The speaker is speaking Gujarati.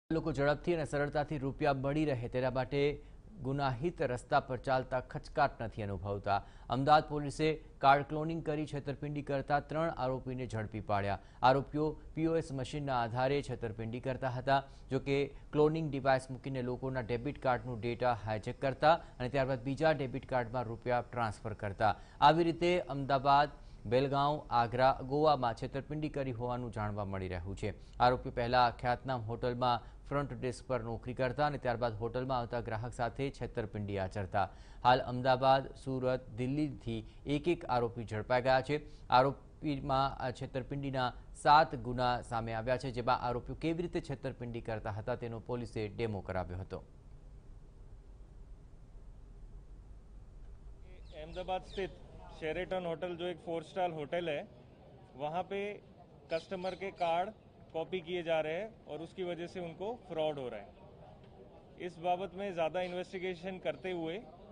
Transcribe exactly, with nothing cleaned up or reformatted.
લોકો ઝડપથી અને સરળતાથી રૂપિયા મળી રહે તેના માટે ગુનાહિત રસ્તા પર ચાલતા ખચકાટ નથી અનુભવતા. અમદાવાદ પોલીસે કાર્ડ ક્લોનિંગ કરી છેતરપિંડી કરતા ત્રણ આરોપીને ઝડપી પાડ્યા. આરોપીઓ પીઓએસ મશીનના આધારે છેતરપિંડી કરતા હતા. જોકે ક્લોનિંગ ડિવાઇસ મૂકીને લોકોના ડેબિટ કાર્ડનું ડેટા હાઇજેક કરતા અને ત્યારબાદ બીજા ડેબિટ કાર્ડમાં રૂપિયા ટ્રાન્સફર કરતા. આવી રીતે અમદાવાદ, બેલગાંવ, આગ્રા, ગોવામાં છેતરપિંડી કરી હોવાનું જાણવા મળી રહ્યું છે. આરોપી પહેલા ખ્યાતનામ હોટલમાં ફ્રન્ટ ડેસ્ક પર નોકરી કરતા અને ત્યારબાદ હોટલમાં આવતા ગ્રાહક સાથે છેતરપિંડી આચરતા. હાલ અમદાવાદ, સુરત, દિલ્હીથી એક એક આરોપી ઝડપાઈ ગયા છે. આરોપીમાં છેતરપિંડીના સાત ગુના સામે આવ્યા છે, જેમાં આરોપીઓ કેવી રીતે છેતરપિંડી કરતા હતા તેનો પોલીસે ડેમો કરાવ્યો હતો. अहमदाबाद स्थित शेरेटन होटल जो एक फोर स्टार होटल है, वहाँ पे कस्टमर के कार्ड कॉपी किए जा रहे हैं और उसकी वजह से उनको फ्रॉड हो रहा है. इस बाबत में ज़्यादा इन्वेस्टिगेशन करते हुए